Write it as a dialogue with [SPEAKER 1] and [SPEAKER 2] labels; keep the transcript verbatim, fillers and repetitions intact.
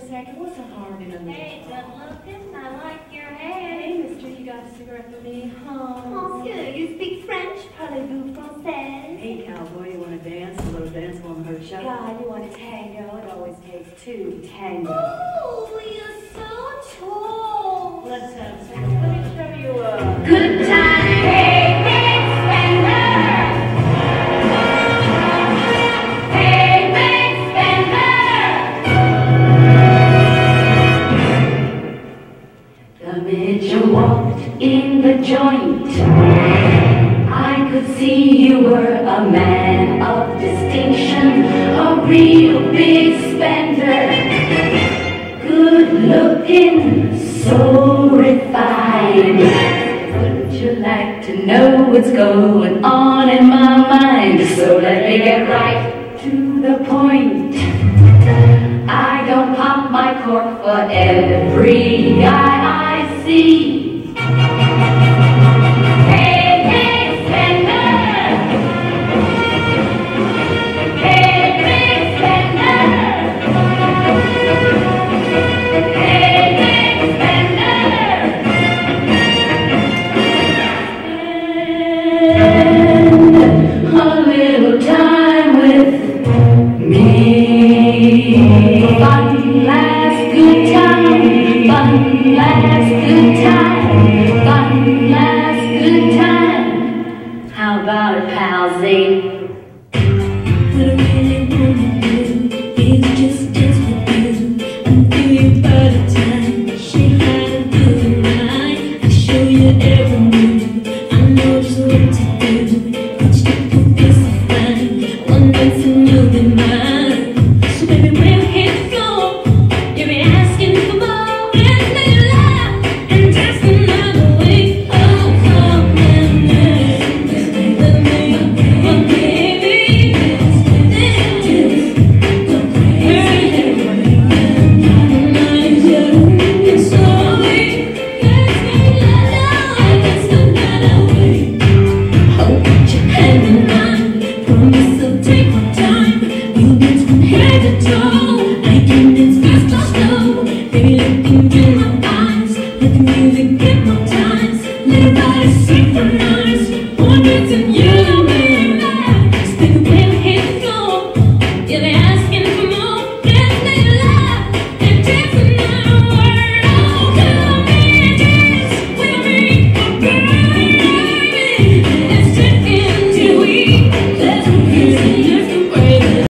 [SPEAKER 1] second. What's so hard in a minute?
[SPEAKER 2] Hey, good looking. I like your hair.
[SPEAKER 1] Hey, mister, you got a cigarette for me? Oh,
[SPEAKER 2] Monsieur, you speak French? Parlez-vous français?
[SPEAKER 3] Hey, cowboy, you want to dance? A little dance won't hurt you.
[SPEAKER 1] God, you want a tango? It always takes two to tango.
[SPEAKER 2] Oh, you're so tall.
[SPEAKER 1] Let's have some. Let me show you a...
[SPEAKER 2] Good time. Hey, big spender. Hey, big spender. The minute you walked in the joint, I could see you were a man of distinction, a real big spender. Good looking, so refined. Wouldn't you like to know what's going on in my mind? So let me get right to the point. I don't pop my cork for every guy I see. Fun, last good time. Fun, last good time. Fun, last good time. How about it, pal Z?
[SPEAKER 4] What I really wanna do is just dance with you until you by the time she had a good night. I show you every